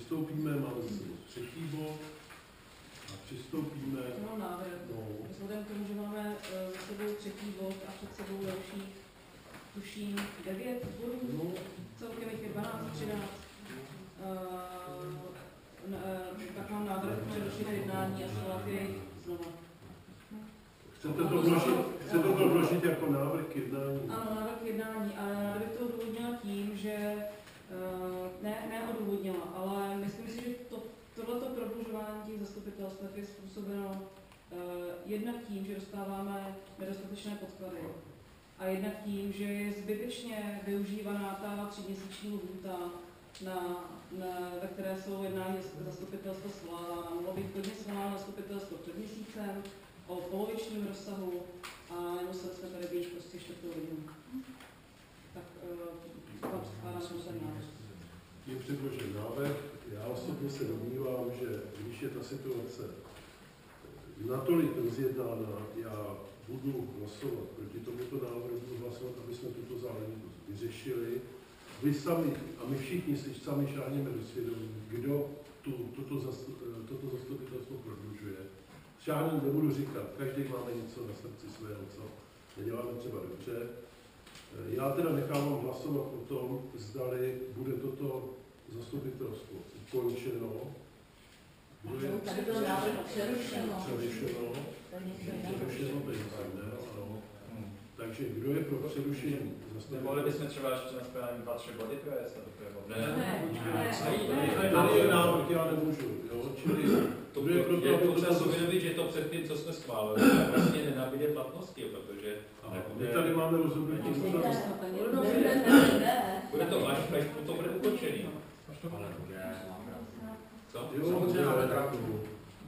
přistoupíme, máme zase třetí bod a přistoupíme. No, návrh. Vzhledem k tomu, že máme za sebou třetí bod a před sebou další, tuším, 9 bodů, no. Celkem jich je 12, 13. Tak mám návrh přerušené jednání a svolat jej znova. Chcete to vložit jako návrh k jednání? Ano, návrh k jednání, ale já bych to odůvodnila tím, že neodůvodnila, ale myslím si, že tohleto prodlužování těch zastupitelstev je způsobeno jednak tím, že dostáváme nedostatečné podklady a jednak tím, že je zbytečně využívaná ta 3měsíční lhůta, ve které jsou jednání zastupitelstva svolávána. Mohlo být klidně svoláno zastupitelstvo před měsícem, o polovičním rozsahu a nemuseli jsme tady být prostě 4. hodinu. Tak vám předkládám ten návrh. Je předložen návrh. Já osobně se domnívám, že když je ta situace natolik rozjednána, já budu hlasovat proti tomuto návrhu, budu hlasovat, aby jsme tuto záležitost vyřešili. Vy sami a my všichni si sami šáhneme do svědomí, kdo toto zastupitelstvo prodlužuje. Šáhnem nebudu říkat, každý máme něco na srdci svého, co neděláme třeba dobře. Já teda nechávám hlasovat o tom, zdali bude toto zastupitelstvo ukončeno. Tady byl návrh přerušeno. Přerušeno, to je pravda, ano. Takže kdo je pro přerušení? Nemohli bychom třeba ještě na správně 2-3 body provést? Tady je návrh, já nemůžu. To je potřeba si uvědomit, že to předtím, co jsme schválili, vlastně nenabíde platnosti, protože... My tady máme rozhodnutí. Bude to až to bude ukončený. Co? Jo, máme pravdu.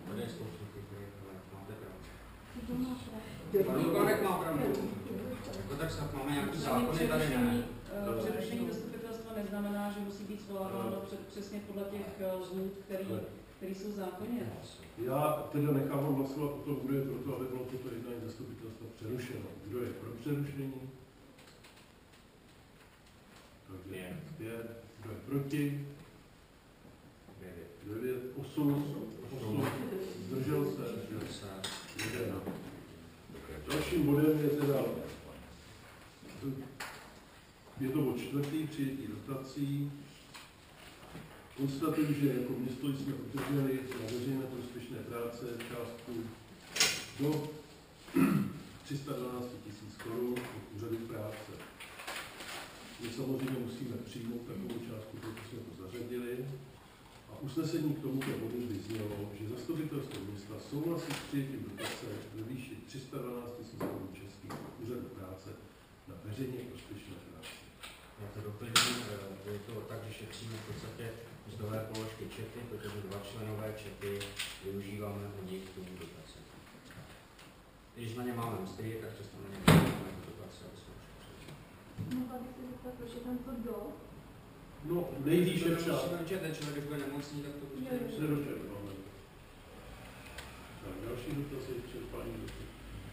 Pan má pravdu. Tak snad máme nějaký zákony tady ne. Přerušení zastupitelstva neznamená, že musí být svoláváno přesně podle těch lhůt, které jsou zákonně. Já teda nechávám hlasovat o tom, kdo je pro to, aby bylo toto jednání zastupitelstva přerušeno. Kdo je pro přerušení? Takže 5. Kdo je proti? 9. 8. Zdržel se? 1. Dalším bodem je teda to bod 4. přijetí dotací. Konstatuji, že jako město jsme obdrželi na veřejné prospěšné práce částku do 312 000 korun od úřadu práce. My samozřejmě musíme přijmout takovou částku, protože jsme to zařadili. A usnesení k tomuto bodu by znělo, že zastupitelstvo města souhlasí s přijetím dotace ve výši 312 000 korun českých od úřadu práce na veřejně prospěšné práce. Já to doplním, je to tak, že šetříme v podstatě mzdové položky čety, protože 2 členové čety využíváme od nich k tomu dotace. Když na ně máme mzdy, tak často na ně máme dotace, aby jsme ušetřili. Mohla bych se zeptat, proč je tam to do? No, nejvýše však. Ten člověk, když bude nemocný, tak to prostě nedočerpáme. Tak, další dotaz je čerpání dotací.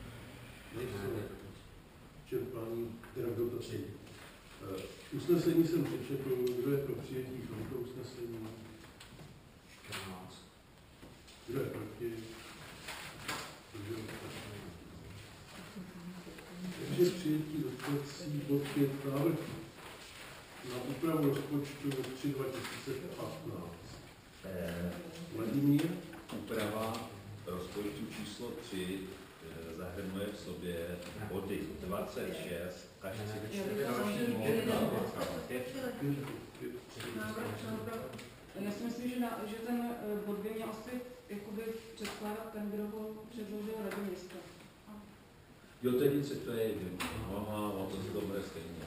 Čerpání, teda dotací. Usnesení jsem přečetl, kdo je pro přijetí tohoto usnesení? 14. Kdo je proti? Takže přijetí dotací bod 5 návrh na úpravu rozpočtu 3/2015. Vladimír? Úprava rozpočtu číslo 3 zahrnuje v sobě body 26 až 34. Já si myslím, že ten bod by měl asi předkládat ten, kdo ho předložil Radu města. Jo, to je nic, to je jedno. Aha, to se to bude stejně.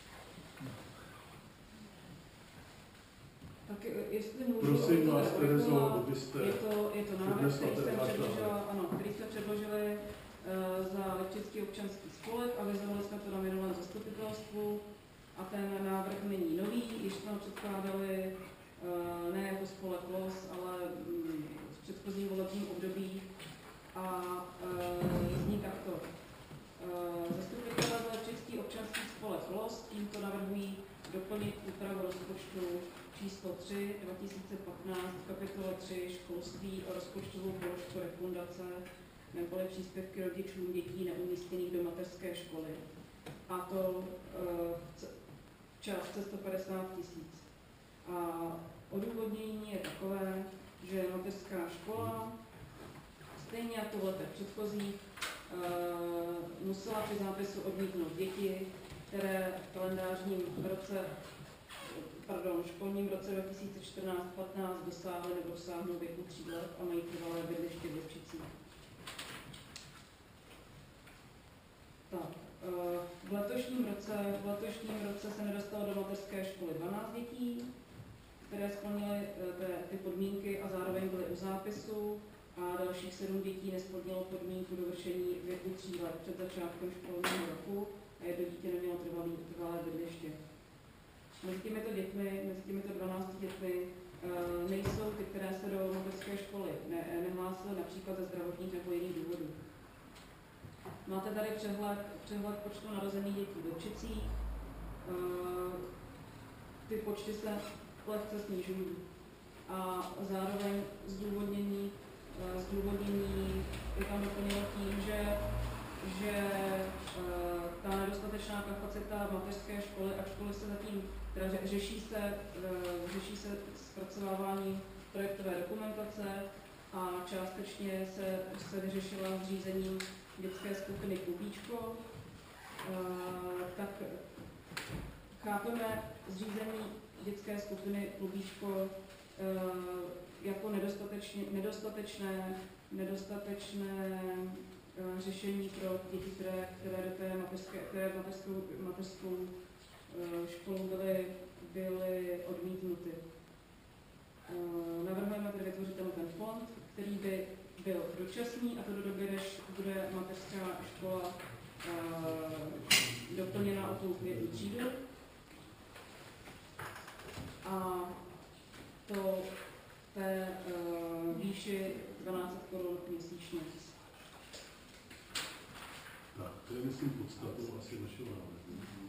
Tak jestli můžu... Prosím vás, Terezo, abyste... Je to návrh, který jsme předložili za Lipčický občanský spolek, avizovali jsme to na minulém zastupitelstvu a ten návrh není nový, již jsme ho předkládali ne jako spolek LOS, ale v předchozím volebním období a zní takto. Zastupitelé za Lipčický občanský spolek LOS tímto navrhují doplnit úpravu rozpočtu číslo 3 2015 v kapitole 3 školství a rozpočtovou položku refundace neboli příspěvky rodičům dětí neumístěných do mateřské školy. A to v částce 150 000. A odůvodnění je takové, že mateřská škola, stejně jako v letech předchozích, musela při zápisu odmítnout děti, které v kalendářním roce, školním roce 2014-15 dosáhly nebo dosáhnou věku 3 let a mají trvalé bydliště v Lipšicích. Tak, v letošním roce se nedostalo do mateřské školy 12 dětí, které splnily ty podmínky a zároveň byly u zápisu, a dalších 7 dětí nesplnilo podmínku dovršení věku 3 let před začátkem školního roku a jedno dítě nemělo trvalé bydliště. Mezi těmito 12 dětmi nejsou ty, které se do mateřské školy nehlásily například ze zdravotních nebo jiných důvodů. Máte tady přehled počtu narozených dětí v Lipšicích. Ty počty se lehce snižují. A zároveň zdůvodnění je tam doplněno tím, že ta nedostatečná kapacita mateřské školy, ačkoliv se zatím řeší se zpracovávání projektové dokumentace a částečně se vyřešila zřízením dětské skupiny Klubíčko, tak chápeme zřízení dětské skupiny Klubíčko jako nedostatečné řešení pro děti, které do té mateřskou školu byly odmítnuty. Navrhujeme tedy vytvořit ten fond, který by byl dočasný, a to do doby, než bude mateřská škola doplněna o tu 5. třídu. A to té výši 1200 korun měsíčně. Tak, to je, myslím, podstatou asi našeho návrhu.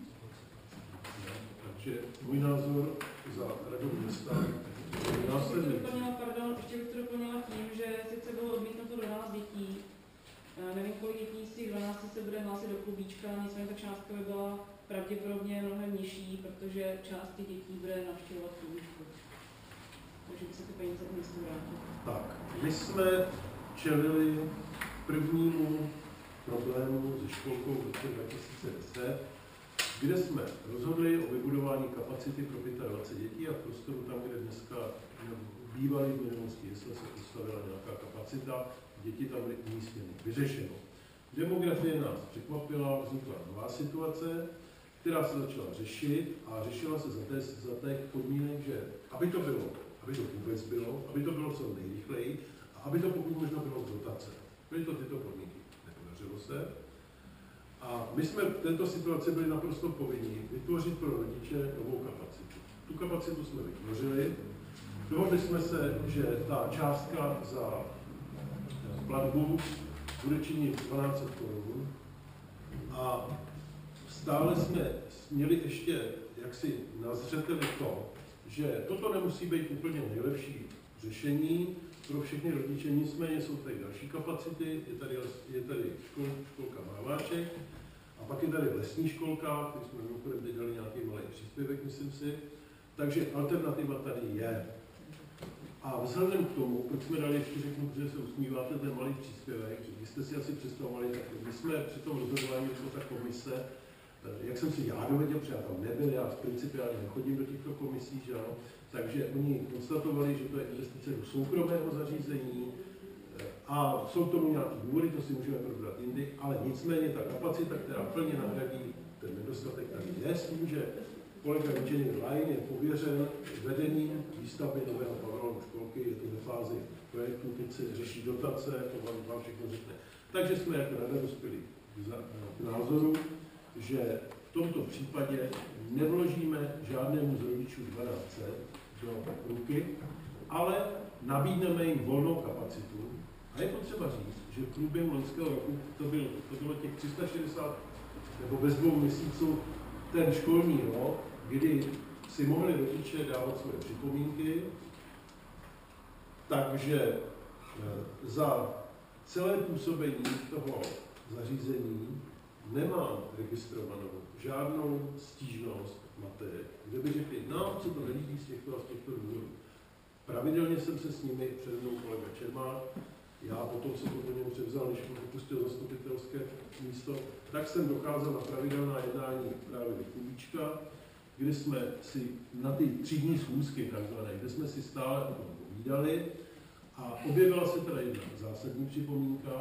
Takže můj názor za radu města je následující. Ještě bych to doplnila tím, že sice bylo odmítnuto 12 dětí, nevím, kolik dětí z těch 12 se bude hlásit do Klubíčka, nicméně ta částka by byla pravděpodobně mnohem nižší, protože část těch dětí bude navštěvovat Klubíčko. Takže by se ty peníze městu vrátily. Tak, my jsme čelili prvnímu problému se školkou v roce 2010, kde jsme rozhodli o vybudování kapacity pro 25 dětí a v prostoru tam, kde dneska bývaly v minulosti, jestli se postavila nějaká kapacita, děti tam byly umístěny. Vyřešeno. Demografie nás překvapila, vznikla nová situace, která se začala řešit a řešila se za těch podmínek, že aby to vůbec bylo, aby to bylo co nejrychleji a aby to pokud možno bylo z dotace. Byly to tyto podmínky. Nepodařilo se. A my jsme v této situaci byli naprosto povinni vytvořit pro rodiče novou kapacitu. Tu kapacitu jsme vytvořili. Dohodli jsme se, že ta částka za platbu bude činit 1200 korun. A stále jsme měli ještě jaksi na zřeteli to, že toto nemusí být úplně nejlepší řešení pro všechny rodiče, nicméně jsou tady další kapacity, je tady školka Máváček a pak je tady lesní školka, který jsme mimochodem teď dali nějaký malý příspěvek, myslím si, takže alternativa tady je. A vzhledem k tomu, proč jsme dali, ještě řeknu, že se usmíváte ten malý příspěvek, že jste si asi představovali, tak my jsme při tom rozhodování jako ta komise, jak jsem si já dověděl, protože já tam nebyl, já principiálně nechodím do těchto komisí, že ano, takže oni konstatovali, že to je investice do soukromého zařízení a jsou k tomu nějaké důvody, to si můžeme probrat jindy, ale nicméně ta kapacita, která plně nahradí ten nedostatek, tady je s tím, že kolega inženýr Lajn je pověřen vedením výstavby nového pavilonu školky, je to ve fázi projektu, teď se řeší dotace, to vám všechno řekne. Takže jsme jako rada dospěli k názoru, že v tomto případě nevložíme žádnému z rodičů 1200 do ruky, ale nabídneme jim volnou kapacitu. A je potřeba říct, že v průběhu loňského roku to bylo těch 360 nebo bez 2 měsíců ten školní rok, kdy si mohli rodiče dávat svoje připomínky Takže za celé působení toho zařízení nemám registrovanou žádnou stížnost matek, kde by řekli, no, co to nelíbí z těchto a z těchto důvodů. Pravidelně jsem se s nimi, před mnou kolega Čermák, já potom jsem to po něm převzal, když mu opustil zastupitelské místo, tak jsem docházel na pravidelná jednání právě do Kubíčka, kde jsme si na ty třídní schůzky takzvané, kde jsme si stále o tom povídali a objevila se teda jedna zásadní připomínka,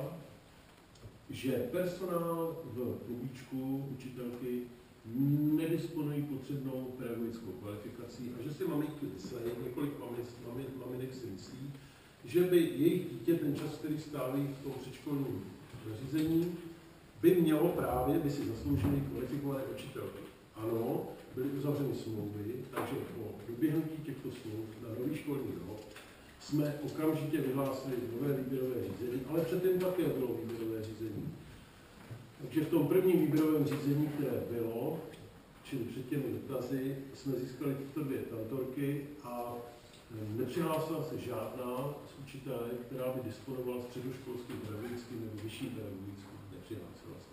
že personál v Kubíčku, učitelky, nedisponují potřebnou pedagogickou kvalifikací a že si maminky myslí, několik maminek si myslí, že by jejich dítě ten čas, který stáví v tom předškolním zařízení, by mělo právě, by si zasloužili kvalifikované učitelky. Ano, byly uzavřeny smlouvy, takže po doběhnutí těchto smluv na nový školní rok jsme okamžitě vyhlásili nové výběrové řízení, ale předtím také bylo výběrové řízení. Takže v tom prvním výběrovém řízení, které bylo, čili před těmi dotazy, jsme získali tyto dvě kantorky a nepřihlásila se žádná z učitelek, která by disponovala středoškolským pedagogickým nebo vyšším pedagogickým. Nepřihlásila se.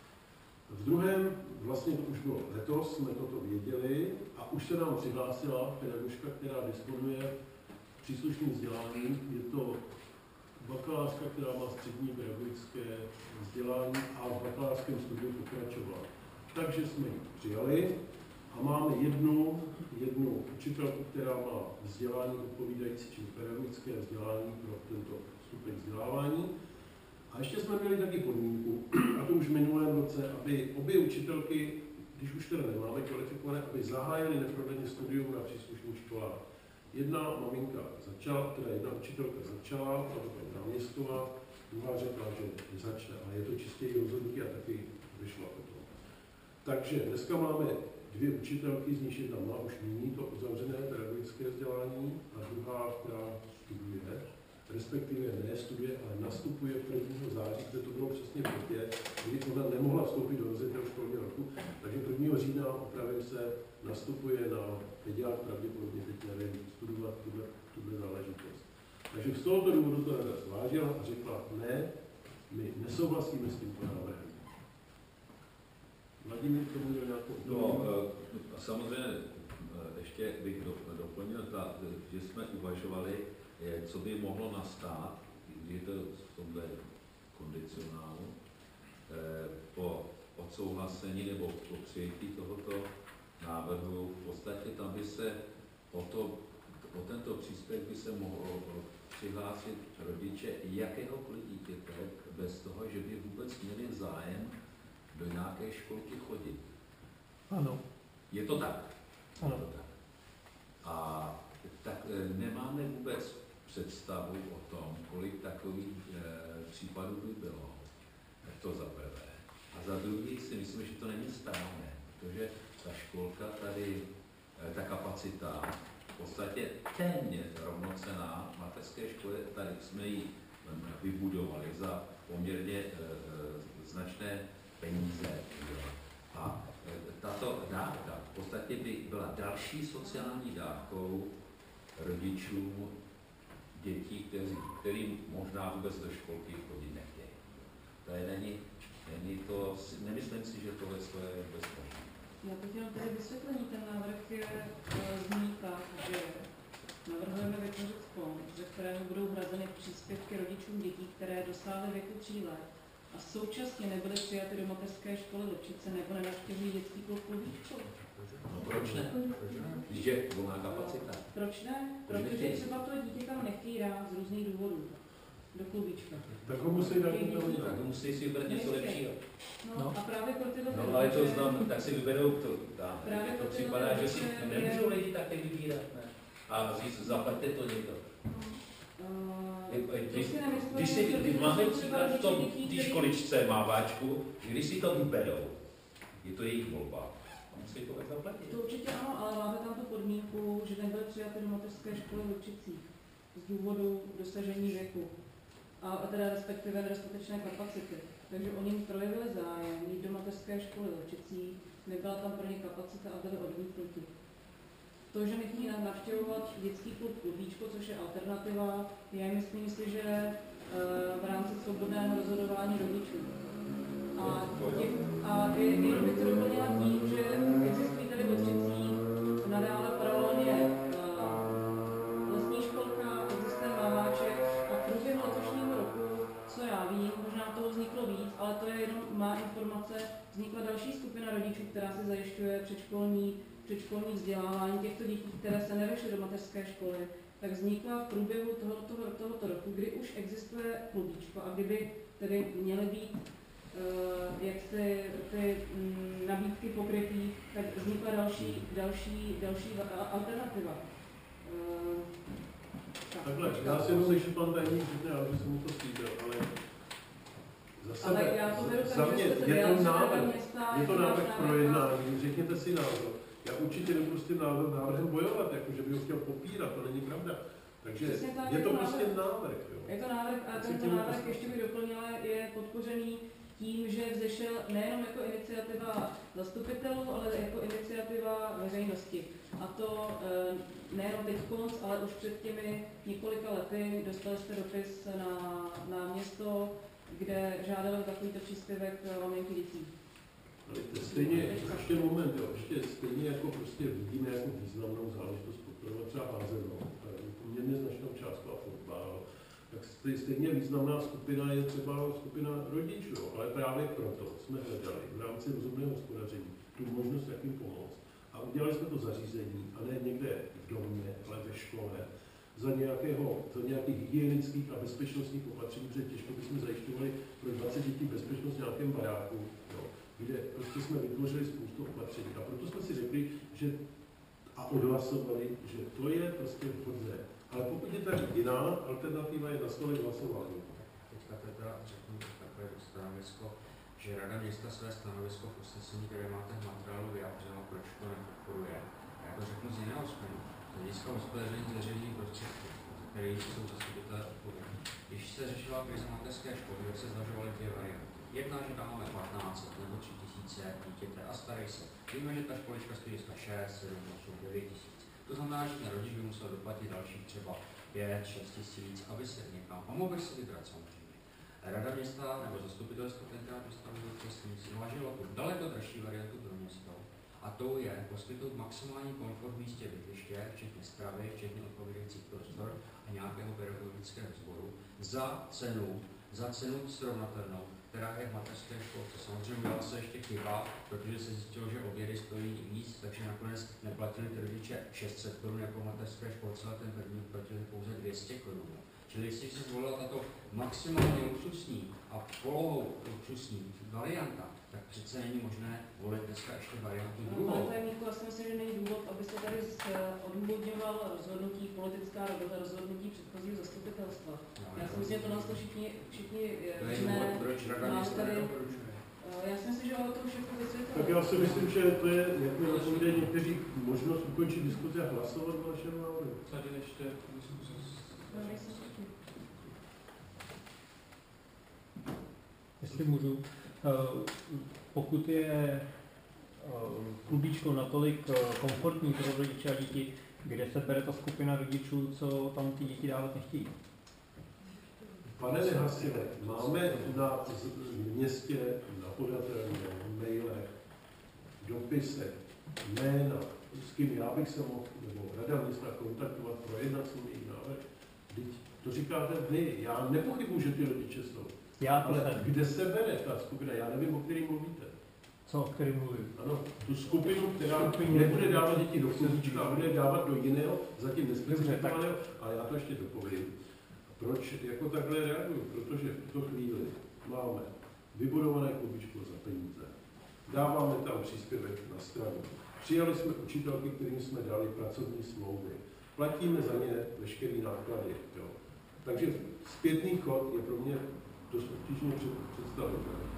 V druhém, vlastně to už bylo letos, jsme toto věděli a už se nám přihlásila pedagožka, která disponuje příslušným vzděláním. Je to bakalářka, která má střední pedagogické vzdělání a v bakalářském studiu pokračovala. Takže jsme ji přijali a máme jednu učitelku, která má vzdělání odpovídající, čili pedagogické vzdělání pro tento stupeň vzdělávání. A ještě jsme měli taky podmínku, a to už v minulém roce, aby obě učitelky, když už teda nemáme kvalifikované, aby zahájily neprodleně studium na příslušných školách. Jedna maminka začala, teda jedna učitelka začala, a to paní náměstová, druhá řekla, že nezačne, ale je to čistě její rozhodnutí a taky vyšla potom. Takže dneska máme dvě učitelky, z nich jedna má už nyní to uzavřené pedagogické vzdělání a druhá, která studuje, respektive ne studuje, ale nastupuje 1. září, kde to bylo přesně v době, kdy ona nemohla vstoupit do rozjetého školního roku, takže 1. října, opravím se, nastupuje na pediatr, pravděpodobně teď nevím, studovat tuhle záležitost. Takže z tohoto důvodu to rada zvážila a řekla, ne, my nesouhlasíme s tímto návrhem. Vladimír, k tomu měl nějakou samozřejmě ještě bych doplnil, že jsme uvažovali, co by mohlo nastat, když je to v tomhle kondicionálu, po odsouhlasení nebo po přijetí tohoto návrhu. V podstatě tam by se o tento příspěvek by se mohlo přihlásit rodiče jakéhokoliv dítěte bez toho, že by vůbec měli zájem do nějaké školky chodit. Ano. Je to tak? Ano. Je to tak. A tak nemáme vůbec představu o tom, kolik takových případů by bylo. To za prvé. A za druhý si myslím, že to není správné, protože ta školka tady, ta kapacita v podstatě téměř rovnocenná mateřské škole, tady jsme ji vybudovali za poměrně značné peníze. A tato dávka v podstatě by byla další sociální dávkou rodičům dětí, kterým možná vůbec do školky chodit nechtějí. To není to, nemyslím si, že tohle je bezpečné. Já teď jenom tady vysvětlení, ten návrh zní tak, že navrhujeme vytvořit fond, ze kterého budou hrazeny příspěvky rodičům dětí, které dosáhly věku 3 let a současně nebyly přijaty do mateřské školy Lipčice nebo nenavštěvují dětský klub Kubíčku. No proč ne? Když je volná kapacita. Proč ne? Protože třeba to dítě tam nechtějí dát z různých důvodů do Kubíčka. Tak ho musí dát Tak musí si vybrat něco lepšího. No a právě pro tyhle No ale to znám, tak si vyberou to. Právě To pro tyhle připadá, že si rodiče nemůžou lidi také vybírat, ne? A říct, zaplaťte to někdo. Když máme příklad v tom, té školičce máváčku, když si to vyberou, je to jejich volba. A musí to tak zaplatit. To určitě ano, ale máme tam tu podmínku, že nebyly přijaty do mateřské školy v Lipčicích z důvodu dosažení věku. A teda respektive nedostatečné kapacity. Takže oni projevili zájem jít do mateřské školy v Lipčicích, nebyla tam pro ně kapacita a byly odmítnuti. to, že nechtějí navštěvovat dětský klub Klubíčko, což je alternativa, je, myslím si, že v rámci svobodného rozhodování rodičů. A jenom bych to doplnila tím, že existují tady v Otřicích nadále paralelně lesní školka, existuje Máváček a v průběhu letošního roku, co já vím, možná toho vzniklo víc, ale to je jenom má informace, vznikla další skupina rodičů, která si zajišťuje předškolní vzdělávání těchto dětí, které se nevešly do mateřské školy, tak vznikla v průběhu tohoto roku, kdy už existuje Klubíčko a kdyby tedy měly být jak ty nabídky pokrytý, tak vznikla další alternativa. Takhle, já si jenom, než pan tajemník řekne, já bych se mu to slíbil, ale zase ale já to beru za tak, mě že jste je to návrh, města, je to návrh projednání, řekněte si názor. Já určitě nebudu s tím návrhem bojovat, jako že by ho chtěl popírat, to není pravda. Takže tak, je to prostě návrh. Jo. Je to návrh a tento návrh, ještě bych doplnila, je podpořený tím, že vzešel nejenom jako iniciativa zastupitelů, ale jako iniciativa veřejnosti. A to nejenom teď konc, ale už před těmi několika lety dostali jste dopis na město, kde žádali takovýto příspěvek maminky dětí. Stejně, ještě moment, jo, ještě stejně jako prostě vidíme jako významnou záležitost podporovat třeba házenou, poměrně značnou částku a fotbal, tak stejně významná skupina je třeba skupina rodičů, ale právě proto jsme hledali v rámci rozumného hospodaření tu možnost, jak jim pomoct. A udělali jsme to zařízení, a ne někde v domě, ale ve škole, za nějakých hygienických a bezpečnostních opatření, protože těžko bychom zajišťovali pro 20 dětí bezpečnost v nějakém baráku, jo, kde prostě jsme vytvořili spoustu opatření. A proto jsme si řekli, že a odhlasovali, že to je prostě vhodné. Ale pokud je tak jiná alternativa, je na stole hlasování. Teďka teda řeknu takové stanovisko, že Rada města své stanovisko v usnesení, které máte v materiálu, vyjádřila, proč to nepodporuje. A já to řeknu z jiného směru. Z hlediska hospodaření z veřejných prostředků, které jsou zastupitelé odpovědní. Když se řešila krize mateřské školy, tak se zvažovaly dvě varianty. Jedna, že dáme 1500 nebo 3000 dítěte a starej se. Víme, že ta školička stojí 6, 7, 8, 9 tisíc. To znamená, že ten rodič by musel doplatit dalších třeba 5, 6 tisíc, aby se někam, a mohl by si vybrat samozřejmě. Rada města nebo zastupitelstvo tenkrát vystavilo přesně zvažilo tu daleko dražší variantu pro město, a tou je poskytnout maximální komfort v místě bydliště, včetně stravy, včetně odpovídajících prostor a nějakého pedagogického sboru za cenu srovnatelnou, která je v mateřské školce. Samozřejmě dělala se ještě chyba, protože se zjistilo, že obědy stojí víc, takže nakonec neplatili ty rodiče 600 korun jako v mateřské školce, ale ten první platili pouze 200 korun. Čili jestli se zvolila tato maximálně luxusní a polohou luxusní varianta, tak přece není možné volit dneska ještě variantu druhou. Pane tajemníku, já si myslím, že není důvod, abyste tady odůvodňoval rozhodnutí, politická rozhodnutí předchozího zastupitelstva. Já si myslím, že to nás to všichni víme. Proč Rada města nedoporučuje? Já si myslím, že o tom všechno vysvětlilo. Tak já si myslím, že to je, jak mi napovídají někteří, možnost ukončit diskuzi a hlasovat o našem návrhu. Tady ještě diskuze. Jestli můžu, pokud je Klubíčko natolik komfortní pro rodiče a děti, kde se bere ta skupina rodičů, co tam ty děti dávat nechtějí? Pane Nehasile, máme na městě, na podatelně, mailech, dopisech, jména, s kým já bych se mohl, nebo Rada města kontaktovat, projednat svůj návrh. To říkáte vy, já nepochybuji, že ty rodiče jsou. Ale kde se bere ta skupina? Já nevím, o který mluvíte. Co, o který mluvím? Ano, tu skupinu, která nebude dávat děti do Klubíčka a bude dávat do jiného, zatím nespecifikovaného, ale já to ještě dopovím. Proč jako takhle reaguju? Protože v tuto chvíli máme vybudované Klubíčko za peníze. Dáváme tam příspěvek na stranu. Přijali jsme učitelky, kterým jsme dali pracovní smlouvy. Platíme za ně veškeré náklady. Jo. Takže zpětný chod je pro mě dost obtížně představitelný.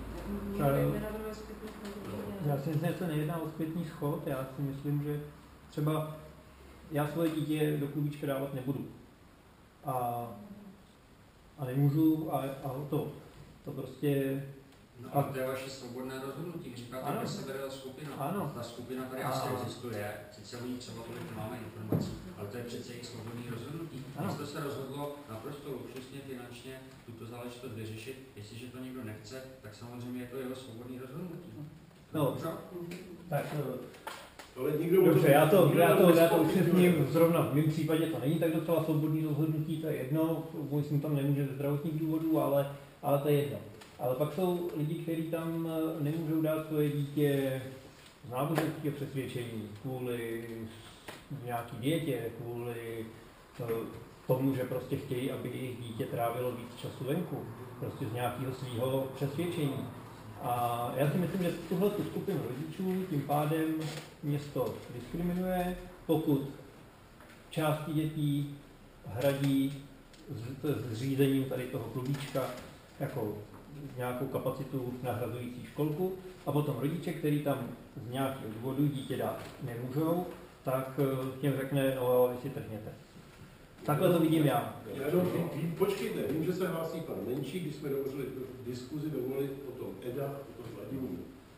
Já si myslím, že se nejedná o zpětný schod, já si myslím, že třeba já svoje dítě do Klubíčka dávat nebudu. A nemůžu, a to prostě No a to je vaše svobodné rozhodnutí. Říkáte, Ano. že se bere ta skupina. Ano. Ta skupina tady Ano. asi existuje, sice o ní třeba tolik nemáme informací, ale to je přece jejich svobodné rozhodnutí. Ano. Město se rozhodlo naprosto luxusně finančně tuto záležitost vyřešit. Jestliže to někdo nechce, tak samozřejmě je to jeho svobodné rozhodnutí. No, tak Ale nikdo dobře, já to nespochybňuje. upřesním, zrovna v mém případě to není tak docela svobodný rozhodnutí, to je jedno, můj tam nemůže ze zdravotních důvodů, ale to je jedno. Ale pak jsou lidi, kteří tam nemůžou dát svoje dítě z náboženského přesvědčení, kvůli nějaký dietě, kvůli tomu, že prostě chtějí, aby jejich dítě trávilo víc času venku, prostě z nějakého svého přesvědčení. A já si myslím, že tuhle skupinu rodičů tím pádem město diskriminuje, pokud části dětí hradí s zřízením tady toho klubíčka jako nějakou kapacitu nahrazující školku a potom rodiče, kteří tam z nějakého důvodu dítě dát nemůžou, tak těm řekne, no vy si trhněte. Takhle to vidím já. Já jenom počkejte, vím, že se hlásí pan Menší, když jsme dovolili diskuzi dovolit o tom EDA, o tom Vladimíru.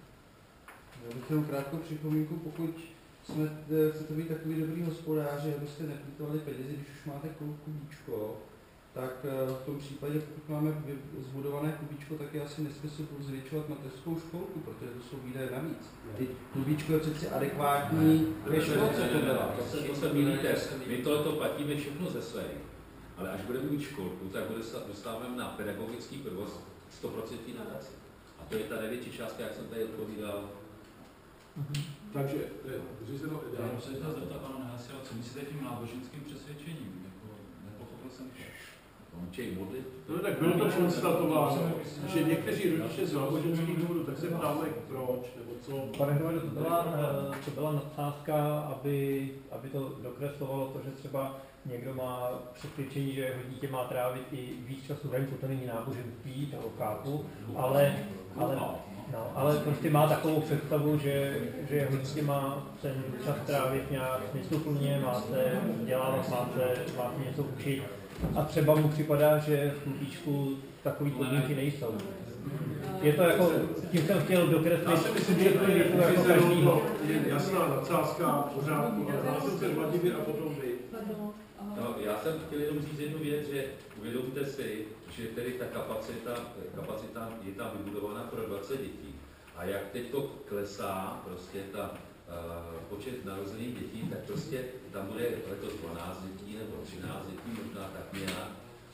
Já bych jenom krátkou připomínku, pokud chcete být takový dobrý hospodáři, abyste neplýtvali penězi, když už máte klubíčko, tak v tom případě, pokud máme zbudované klubíčko, tak je asi nesmysl zvětšovat mateřskou školku, protože to jsou výdaje navíc. Ty klubíčko je přeci adekvátní ve školce to dělá. To se mýlíte. My tohleto platíme všechno ze své. Ale až budeme mít školku, tak dostáváme na pedagogický provoz 100% nadaci. A to je ta největší částka, jak jsem tady odpovídal. Takže, řízeno EDA. Já se chtěl zeptat pana Nehasila, co myslíte tím náboženským přesvědčením? Jako, nepochopil jsem to. Čej modlit? No tak bylo to konstatováno, že někteří rodiče z náboženských důvodů, tak se ptáme proč, nebo co. Pane Hrvado, to byla nadsázka, aby to dokreslovalo to, že třeba někdo má přesvědčení, že jeho dítě má trávit i víc času venku, to není náboženství, to chápu, ale prostě má takovou představu, že jeho dítě má ten čas trávit nějak smysluplně, má se vzdělávat, má se něco učit. A třeba mu připadá, že v klubíčku takový podmínky nejsou. Je to jako, tím jsem chtěl dokreslit. Já si myslím, že to je jako každýho. Je jasná nadsázka, pořádku, ale hlásil se Vladimír a potom vy. No, já jsem chtěl jenom říct jednu věc, že uvědomte si, že tedy ta kapacita je tam vybudovaná pro 20 dětí. A jak teď to klesá, prostě ta počet narozených dětí, tak prostě tam bude letos 12 dětí nebo 13 dětí, možná tak nějak.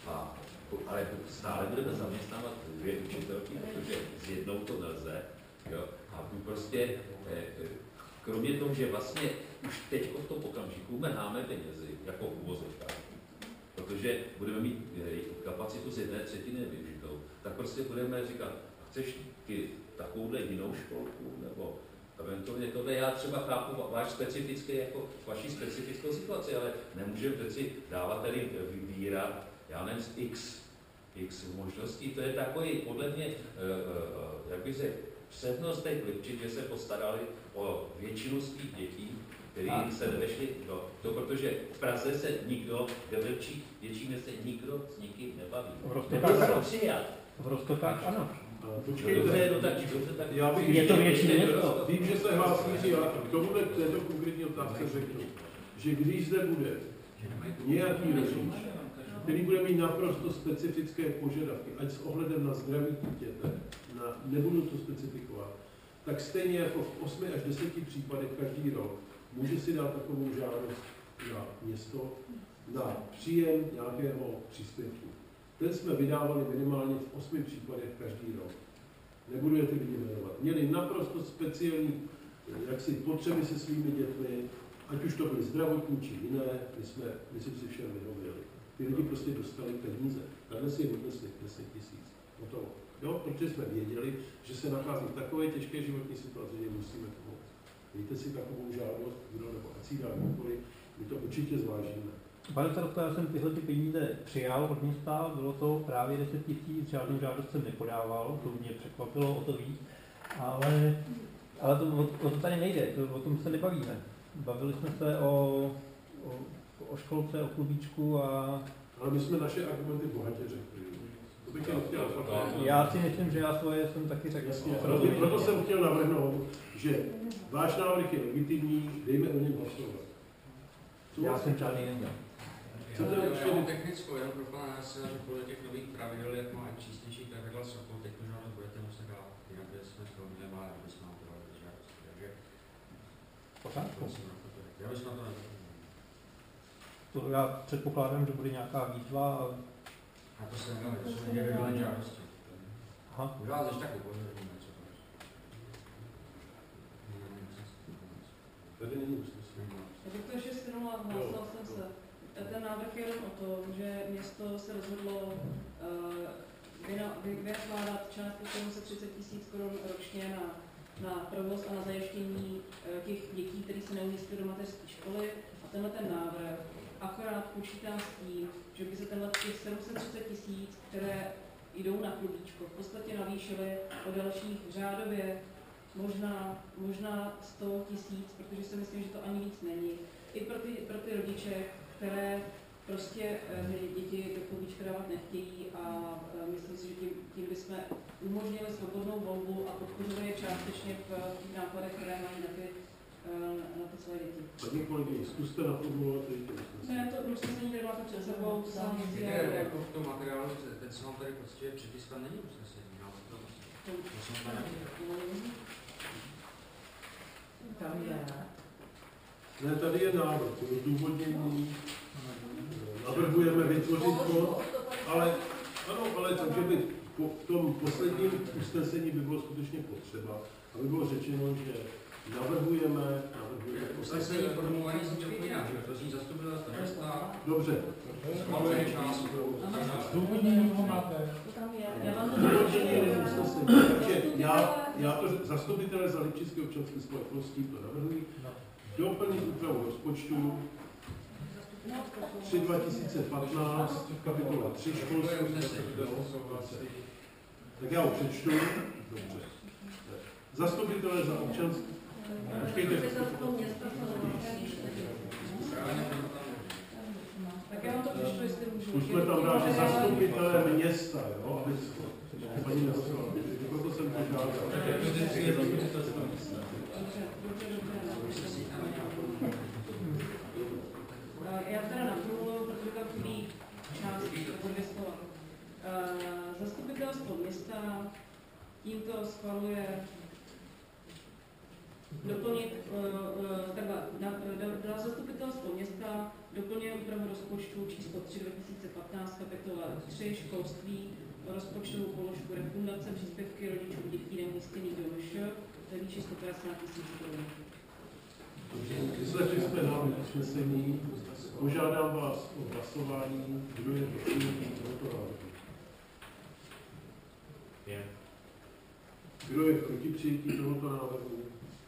Ale stále budeme zaměstnávat 2 učitelky, protože s jednou to nelze. Jo? A my prostě, kromě toho, že vlastně už teď v tom okamžiku mrháme penězi, jako v uvozovkách, protože budeme mít kapacitu z 1/3 nevyužitou, tak prostě budeme říkat, chceš ty takovouhle jinou školku, nebo eventuálně tohle, já třeba chápu váš specifický, jako vaši specifickou situaci, ale nemůžeme přeci dávat tady vybírat, já nevím, z x možností, to je takový, podle mě, jak bych řekl, přednost těch Lipčic, že se postarali o většinu svých dětí, kteří se nevešli do toho, protože v Praze se nikdo, ve většině se nikdo s nikým nebaví. V Roztokách ano. Počkejte, je to větší město. Vím, že se hlásí já k tomuhle této konkrétní otázce řeknu, že když zde bude nějaký rodič, který bude mít naprosto specifické požadavky, ať s ohledem na zdraví dítěte, nebudu to specifikovat, tak stejně jako v 8 až 10 případech každý rok může si dát takovou žádost na město na příjem nějakého příspěvku. Ten jsme vydávali minimálně v 8 případech každý rok. Nebudu je ty lidi jmenovat. Měli naprosto speciální jaksi potřeby se svými dětmi, ať už to byly zdravotní či jiné, my jsme si všem vyhověli. Ty lidi prostě dostali peníze. A dnes je odnesli 10 000. Hotovo. Jo, protože jsme věděli, že se nachází v takové těžké životní situaci, že musíme pomoct. Dejte si takovou žádost, kdo nebo ať si dá kdokoliv, my to určitě zvážíme. Pane starosto, já jsem tyhle peníze přijal od města, bylo to právě 10 000, žádnou žádost jsem nepodával, to mě překvapilo o to víc, ale o to tady nejde, o tom se nebavíme. Bavili jsme se o školce, o klubíčku a... Ale my jsme naše argumenty bohatě řekli. To bych chtěl Já si myslím, že já svoje jsem taky řekl. Jasně, proto jsem chtěl navrhnout, že váš návrh je legitimní, dejme o něm hlasovat. Já jsem žádný neměl. Já mám technickou, jenom pro pana Násila, že podle těch nových pravidel, jak má přísnější pravidla Sokol, teď možná budete muset dát, jinak jsme to nemáli, aby jsme na to dali žádost. Takže Pořádku. já bych na to nebyl. To já předpokládám, že bude nějaká výzva. A to se nedali, to jsou individuální žádosti. Aha. Už vás ještě tak upozorníme, co to je. Tady není usnesení. Tak to ještě shrnula, hlásila jsem se. Ten návrh je jenom o tom, že město se rozhodlo vynakládat částku 730 000 korun ročně na provoz a na zajištění těch dětí, které se neumístí do mateřské školy. A tenhle ten návrh akorát počítá s tím, že by se tenhle těch 730 000, které jdou na klubíčko, v podstatě navýšily o dalších řádově možná 100 000, protože si myslím, že to ani víc není. I pro ty rodiče, které prostě děti do klubíčka dávat nechtějí a myslím si, že tím bychom umožnili svobodnou volbu a podpořili je částečně v těch nákladech, které mají na ty své děti. Paní kolegyně, zkuste naformulovat ty usnesení. Ne, to usnesení tady máte před sebou. Jako v tom materiálu, ten se vám tady prostě přetiskan není usnesení. To jsem tam neviděl. Tam je. Ne, tady je návrh, to je zdůvodnění. Navrhujeme vytvořit bod, ale takže by po tom posledním usnesení by bylo skutečně potřeba, aby bylo řečeno, že navrhujeme Usnesení formulované z něčeho jinak, že to zní zastupitelstvo města. Dobře. Schvaluje část. Zdůvodnění ho máte. Takže já to zastupitele za Lipčické občanské společnosti to navrhuji. Doplnit úpravu rozpočtu 3 2015, kapitola 3 školství. Tak já ho přečtu. Dobře. Zastupitelé za občanské... Tak já vám to přečtu, jestli můžu. Zkusme tam dát, že zastupitelé města, jo, aby paní nehořela. Proto jsem požádal. Já teda naformuluji, protože tam chybí část, jako 2 slova. Zastupitelstvo města tímto schvaluje doplnit, na zastupitelstvo města doplňuje úpravu rozpočtu číslo 3 2015, kapitola 3 školství, rozpočtovou položku refundace příspěvky rodičů dětí neumístěných do MŠ ve výši 150 000 korun. Vyslechli jsme návrh usnesení. Požádám vás o hlasování. Kdo je pro přijetí tohoto návrhu? Kdo je proti přijetí tohoto návrhu?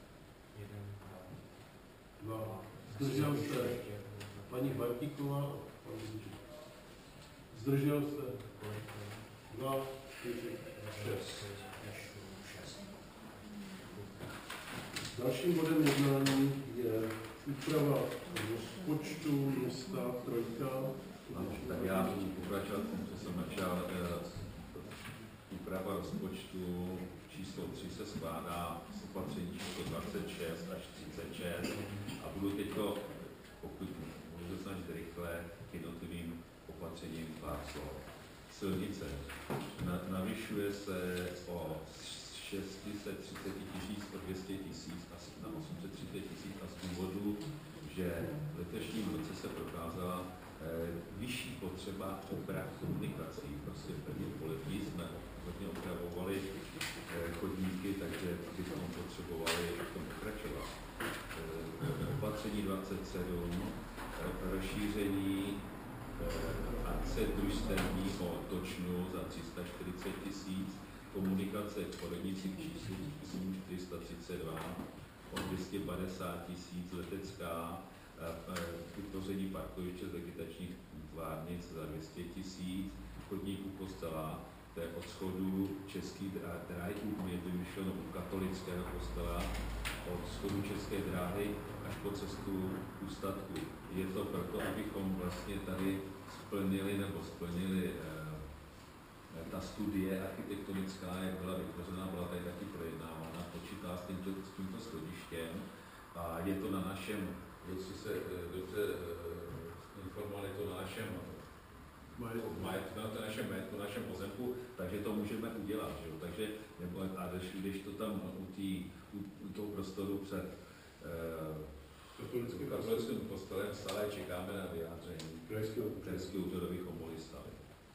2. Zdržel se paní Bartíková a pan Zúček. Zdržel se 2, 4, 6. Dalším bodem jednání je úprava rozpočtu města Trojka. Tak já budu pokračovat, co jsem načal. Úprava rozpočtu číslo 3 se skládá z opatření číslo 26 až 36 a budu teďko, pokud můžu snažit rychle, k jednotlivým opatřením pár slov. Silnice navyšuje se o 630 000 o 200 000 asi na 830 000 a z důvodu, že v letošním roce se prokázala vyšší potřeba oprav komunikací. Prostě v prvním pololetí jsme hodně opravovali chodníky, takže bychom potřebovali v tom pokračovat. Opatření 27, rozšíření akce družstevního točnu za 340 000, komunikace k porodnici k číslu 432 o 250 000, letecká vytvoření parkoviště z vegetačních tvárnic za 200 000, chodník u kostela, to je od schodu Český dráhy, je to myšleno u katolického kostela, od schodu České dráhy až po cestu u statku. Je to proto, abychom vlastně tady splnili ta studie architektonická, jak byla vytvořena, byla tady taky projednávána, počítá s tímto schodištěm a je to na našem, jestli se dobře informovali, to na našem majetku, na našem pozemku, takže to můžeme udělat. Že jo? Takže, a když to tam u toho prostoru před katolickým kostelem stále čekáme na vyjádření krajského úřadových mohl stavit.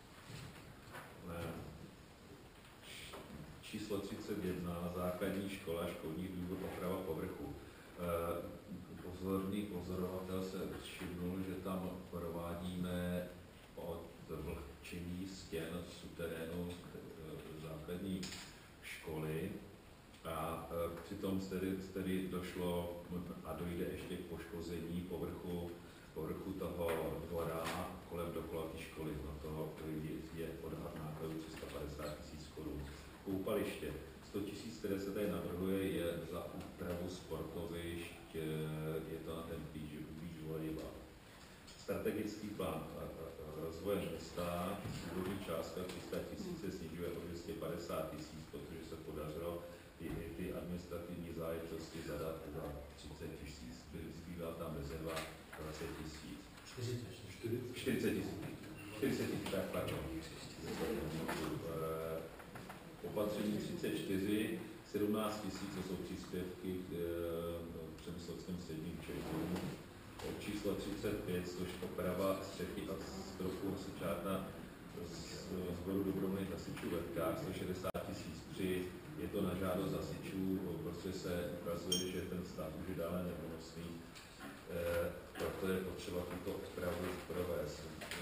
Číslo 31, základní škola, školní důvod, oprava povrchu. Pozorný pozorovatel se všimnul, že tam provádíme odvlhčení stěn v suterénu základní školy a přitom tedy došlo a dojde ještě k poškození povrchu toho dvora kolem dokola té školy. No toho je odhad nákladů 350 000 korun. Koupaliště 100 000, které se tady navrhuje, je za úpravu sportovišť, je to na ten beach volejbal. Strategický plán rozvoje města, původní částka 300 000 se snižuje o 250 000, protože se podařilo ty administrativní záležitosti zadat za 30 000, zbývá tam rezerva 20 000. 40 000. 40 000, tak pardon. Opatření 34, 17 000, to jsou příspěvky k Přemyslovském středním Čechům. Číslo 35, což oprava střechy a stropu hasičárna sboru dobrovolných hasičů v Letkách, 160 003. Je to na žádost hasičů, protože se ukazuje, že ten stav už je dále neúnosný. Proto je potřeba tuto opravu provést.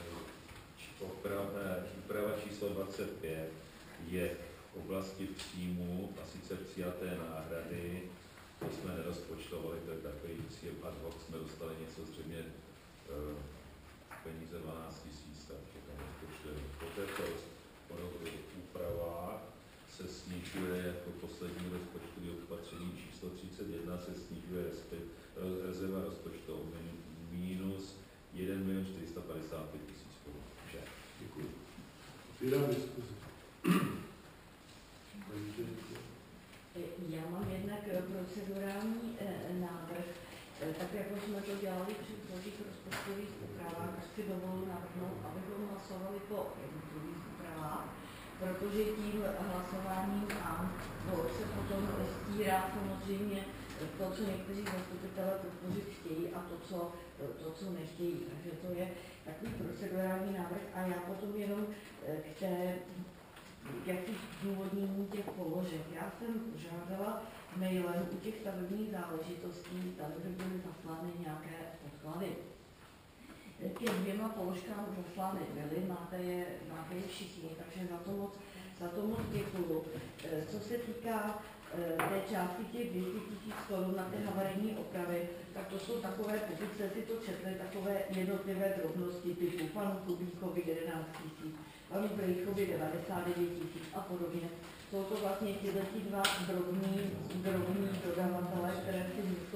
Úprava číslo 25 je v oblasti příjmu, a sice přijaté náhrady. To jsme nerozpočtovali, to je takový cíl ad hoc, jsme dostali něco zřejmě peníze 12 000, takže tam rozpočtujeme. Po této úprava se snižuje jako poslední rozpočtový opatření číslo 31 se snižuje rezerva rozpočtu o minus 1 455 000 korun. Děkuji. Otvírám diskuzi. Já mám jednak procedurální návrh, tak jako jsme to dělali při mnohých rozpočtových úpravách, tak si dovoluji navrhnout, abychom hlasovali po jednotlivých úpravách, protože tím hlasováním se potom stírá samozřejmě to, co někteří zastupitelé podpořit chtějí a to, co nechtějí. Takže to je takový procedurální návrh a já potom jenom k té jakých zdůvodnění těch položek. Já jsem žádala mailem u těch stavebních záležitostí, tady by byly zaslány nějaké podklady. Těm 2 položkám zaslány byly, máte je všichni, takže za to moc děkuju. Co se týká té částky těch 200 000 korun na ty havarijní opravy, tak to jsou takové, pokud jste si to četli, takové jednotlivé drobnosti typu panu Kubíkovi 11 000, panu Brejchovi 99 000 a podobně. Jsou to vlastně tyhle dva drobní dodavatelé, které si město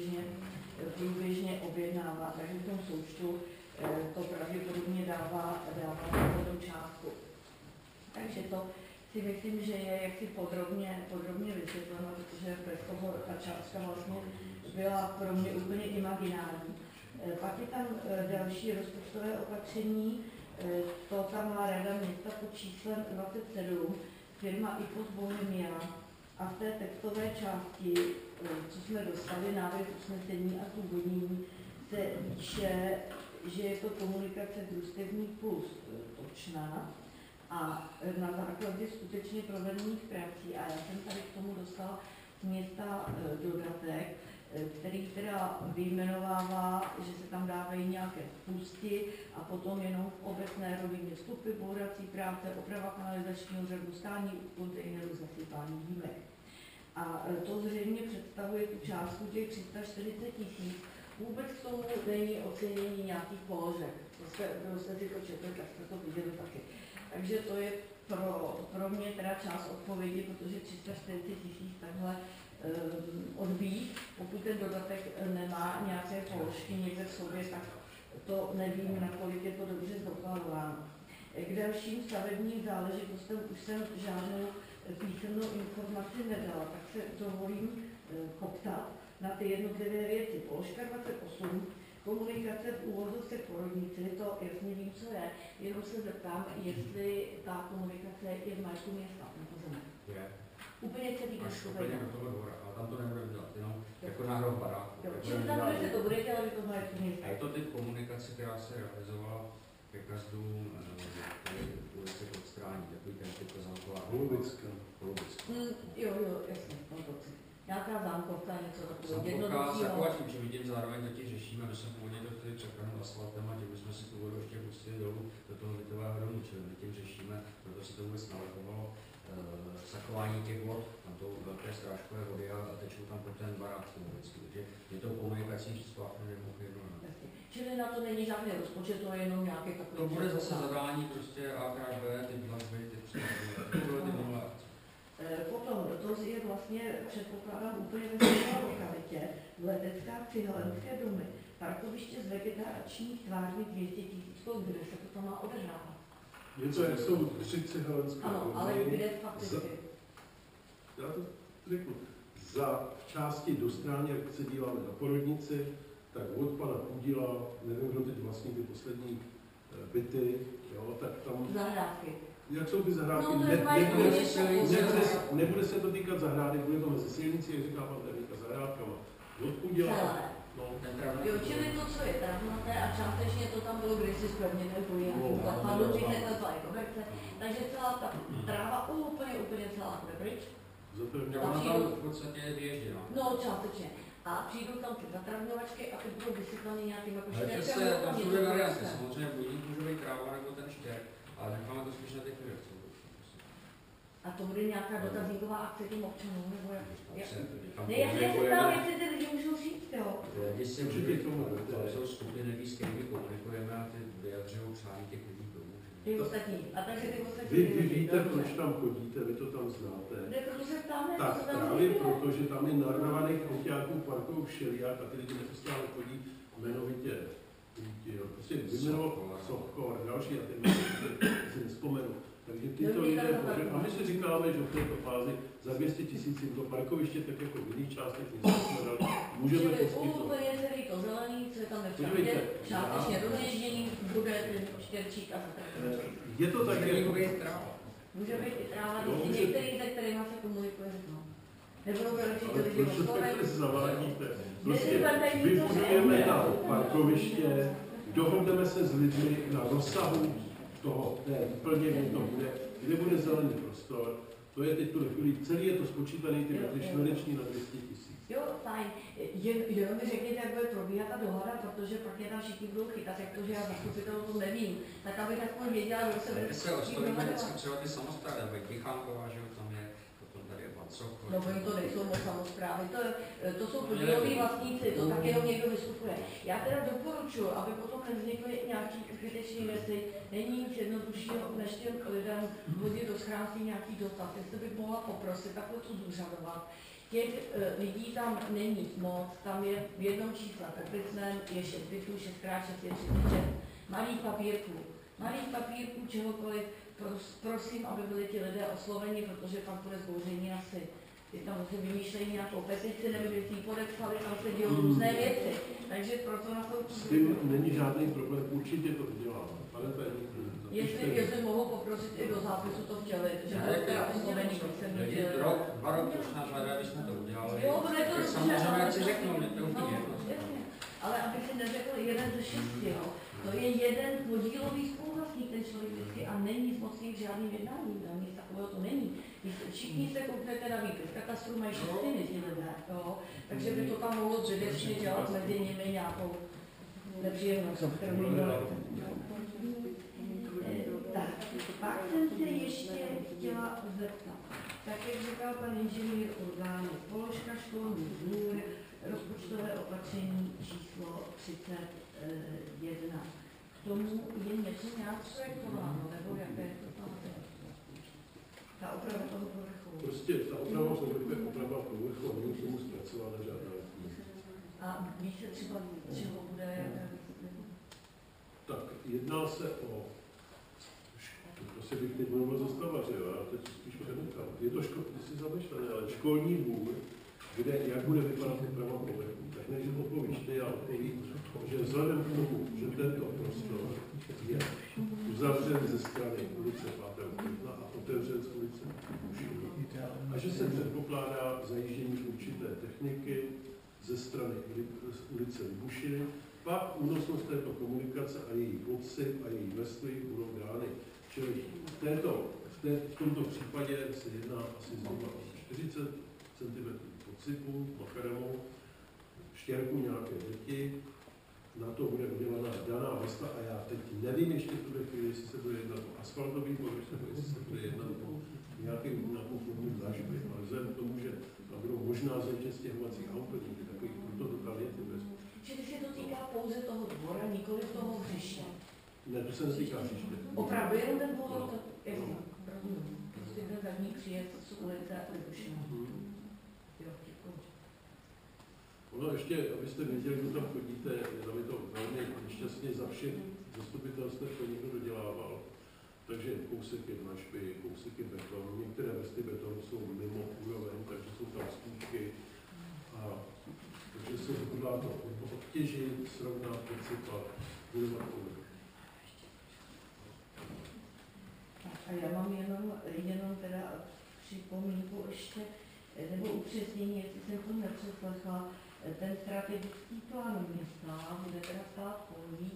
průběžně objednává, takže v tom součtu to pravděpodobně dává do částku. Takže to si myslím, že je jaksi podrobně vysvětleno, protože bez toho ta částka vlastně byla pro mě úplně imaginární. Pak je tam další rozpočtové opatření, to tam má Rada města pod číslem 27, firma IPOS Bohemia, a v té textové části, co jsme dostali, návrh usnesení a zdůvodnění, se píše, že je to komunikace družstevní plus točná a na základě skutečně provedených prací. A já jsem tady k tomu dostala z města dodatek, který teda vyjmenovává, že se tam dávají nějaké spusty a potom jenom v obecné rovině vstupy, bourací práce, oprava kanalizačního řadu, stání kontejnerů, zasypání jímek. A to zřejmě představuje tu částku těch 340 000. Vůbec k tomu není ocenění nějakých položek. Kdo jste si to četli, tak jste to viděli taky. Takže to je pro mě teda část odpovědi, protože 340 000 takhle odbít, pokud ten dodatek nemá nějaké položky někde v sobě, tak to nevím, nakolik je to dobře zdokladováno. K dalším stavebním záležitostem už jsem žádnou písemnou informaci nedala, tak se dovolím poptat na ty jednotlivé věci. Položka 28, komunikace v úvozovce porodnici, to jasně vím, co je, jenom se zeptám, jestli ta komunikace je v majetku města, tento zemek. Je. Úplně celý Až město. úplně do toho dvora, ale tam to nebudeme dělat, jenom jako náhrou baráku. Čili tam, kde se to bude dělat, je to v majetku města. A je to typ komunikace, která se realizovala ke každému ulici pod strání, takový ten typ Kozalková. Holubická. Jo, jasně, nějaká zámkovka, něco takového Zámkovka, jednoduchého. sakovat, že vidím zároveň taky řešíme, my jsme původně do tady překlenul asfaltem a tím jsme si tu vodu ještě pustili dolů do toho bytového domu, čili my tím řešíme, proto se to vůbec nalekovalo sakování těch vod, tam to velké strážkové vody a tečou tam po ten barák vždycky, takže je to komunikací příspěvkem nemohu jedno. Čili na to není žádný rozpočet, to je jenom nějaký takový... To bude zase zadání prostě A krát B, ty dlažby, ty přesně. Potom to je vlastně, předpokládám, úplně ve stejné lokalitě, letecká cihelenské domy, parkoviště z vegetačních tvární 200 000, kde se to tam má odehrávat. Něco, jak jsou 3 cihelenské domy. Ano, ale kde fakticky? Já to řeknu. Za části do stráně, jak se díváme na porodnici, tak od pana Pudila, nevím, kdo teď vlastní ty poslední byty, jo, tak tam... Zahrádky. Jak jsou ty zahrádky? No, Nebude se to týkat zahrádek, bude to mezi silnici, jak říká pan Terníka, zahrádkama. Od Pudila... No, jo, čili to, co je travnaté a částečně to tam bylo kdysi spevněné po nějakým zapadu, takže celá ta tráva úplně celá bude pryč. Ona tam v podstatě běží, no. No, částečně. A přijdou tam ty zatravňovačky a ty budou vysypané nějakým jako štěrkem. Ale to jsou dvě varianty, samozřejmě budík může být tráva nebo ten štěrk, ale necháme to spíš na těch lidech. A to bude nějaká dotazníková akce těm občanům, nebo jak? Ne, já se ptám, jestli ty lidi můžou říct, jo. Lidi si můžou tomu, to jsou skupiny lidí, s kterými komunikujeme a ty vyjadřují přání těch lidí k tomu. Ty ostatní. A takže ty ostatní... Vy víte, proč tam chodíte, vy to tam znáte. Ne, proto se ptáme, tak co tam právě proto, že tam je narvaných autáků parkují všelijak a ty lidi neustále chodí jmenovitě. Prostě vyjmenoval Sokor, další a ty si nespomenu. Takže tyto lidé, a my si říkáme, že v této fázi za 200 000 jim to parkoviště, tak jako v jiných částech města jsme dali, můžeme poskytnout. Úplně celý to zelený, co je tam nepřijde, částečně rozježdění, bude ten štěrčík a tak. Je to tak, jako... Může být i tráva, některý, se kterými se komunikuje, no. Nebudou vylepšit ty lidi oslovení. Proč se zavádíte? Prostě vybudujeme na parkoviště, dohodneme se s lidmi na rozsahu toho, úplně kde bude zelený prostor, to je teď tu chvíli, celý je to spočítaný ty metry čtvereční na 200 000. Jo, fajn. Jenom mi řekněte, jak bude probíhat ta dohoda, protože pak je tam všichni budou chytat, jak to, že já zastupitel to nevím. Tak abych aspoň věděla, kdo se bude... se oslovíme vždycky třeba ty samosprávy, jak Vychánková, že tam je, potom tady je Pacok. No, oni to nejsou moc samosprávy, to jsou podíloví vlastníci, to tak jenom někdo vystupuje. Já teda doporučuji, aby potom nevznikly nějaký zbytečný věci, není nic jednoduššího, než těm lidem hodit do schránky nějaký dotaz. Jestli bych mohla poprosit, takhle to zúřadovat. Těch lidí tam není moc, tam je v jednom čísle popisném je 6 bytů, 6x6 je 36. Malých papírků, čehokoliv, prosím, aby byli ti lidé osloveni, protože pak bude zbouření asi. Ty tam se vymýšlejí nějakou petici, nevím, jestli ji podepsali, ale se dělou různé věci. Takže proto na to... S tím není žádný problém, určitě to uděláme. Pane tajemníku, jestli mohu poprosit i do zápisu to vtělit, že to je teda oslovení, když jsem viděl. Rok, 2 roky už nás hledá, když jsme to udělali. Jo, to je to, samozřejmě, jak si řeknu, mě to úplně ale aby si neřekl jeden ze 6, jo. To je jeden podílový spoluvlastník, ten člověk vždycky a není zmocný k žádným jednáním, nic takového to není. Všichni se kouknete na výpis, katastru mají 6 lidí lidé, jo. Takže by to tam mohlo zbytečně dělat mezi nimi nějakou nepříjemnost, kterou tak, pak jsem se ještě chtěla zeptat. Tak jak říkal pan inženýr orgány, položka školní dvůr, rozpočtové opatření číslo 31. K tomu je něco nějak projektováno, nebo jaké je to tam? Ta oprava toho povrchu. Prostě ta oprava povrchu je oprava povrchu a není k tomu zpracována žádná. A ví se třeba, čeho bude? Tak jedná se o prostě bych teď mluvil zastavař, jo, já teď spíš přemýšlím. Je to si zamýšlené, ale školní dvůr, kde, jak bude vypadat úprava povrchu. Tak než odpovíš ty, já odpovím, že vzhledem k tomu, že tento prostor je uzavřen ze strany ulice 5. května a otevřen z ulice Bušiny, a že se předpokládá zajištění určité techniky ze strany ulice Bušiny, pak únosnost této komunikace a její podsyp a její vrstvy budou dány. Čili v tomto případě se jedná asi zhruba o 40 cm podsypu, makadamou, štěrku nějaké děti, na to bude udělaná daná vrstva a já teď nevím ještě v tuhle chvíli, jestli se bude jednat o asfaltový povrch, nebo jestli se bude jednat o nějakou formu záživy, ale vzhledem k tomu, že tam budou možná zajít stěhovací auto, někdy takových prototypů bez. Čili se to týká pouze toho dvora, nikoli toho hřiště. Ne, to se netýká hřiště. Opravdu jenom ten dvor, jasně, rozumím. Prostě ten zadní příjezd z ulice Libušina. Jo, děkuji. Ono ještě, abyste věděli, kdo tam chodíte, tam je to velmi nešťastně za všech zastupitelstv to někdo dodělával. Takže kousek je dlažby, kousek je beton, některé vrsty betonu jsou mimo úroveň, takže jsou tam skýšky. Takže se hodlá to obtěžit, srovnat, podsypat, budovat povrch. A já mám jenom teda připomínku ještě, nebo upřesnění, jestli jsem to nepřeslechla, ten strategický plán města bude teda stát pouhých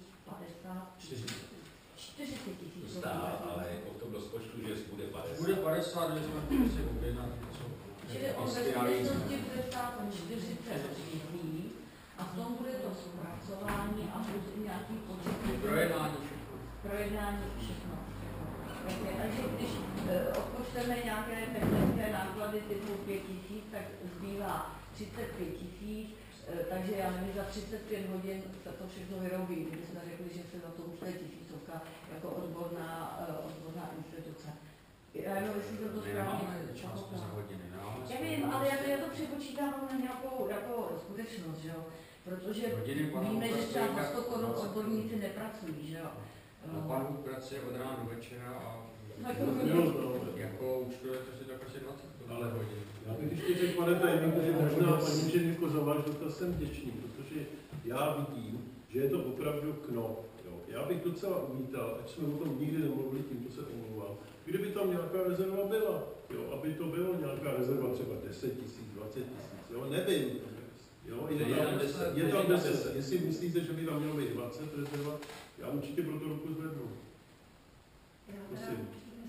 40 tisíc. Stát, ale jako v tom rozpočtu, že bude 50. Bude 50, že jsme si objednat něco. Čili on ve skutečnosti bude stát 40 tisíc a v tom bude to zpracování a bude nějaký počet. Projednání všechno. Takže když odpočteme nějaké technické náklady typu 5 000, tak zbývá 35 000, takže já nevím, za 35 hodin se to všechno vyrobí, když jsme řekli, že se za to účtuje 1000 jako odborná instituce. Já jenom, jestli to správně já vím, ale já to přepočítávám na nějakou jako skutečnost, že jo? Protože víme, že třeba na 100 korun odborníci nepracují, že jo? Panu pracuje od rána do večera a jako účtujete si tak asi 20 ale hodin. Já bych ještě řekl, pane tajemníku, že možná paní inženýrko za váš dotaz jsem vděčný, protože já vidím, že je to opravdu knop. Já bych docela uvítal, ať jsme o tom nikdy nemluvili, tímto se omlouvám, kdyby tam nějaká rezerva byla, jo, aby to bylo nějaká rezerva třeba 10 000, 20 000, jo, nevím. Jo, je tam 10. Jestli myslíte, že by tam mělo být 20 rezerva, já určitě pro to ruku zvednu. Prosím.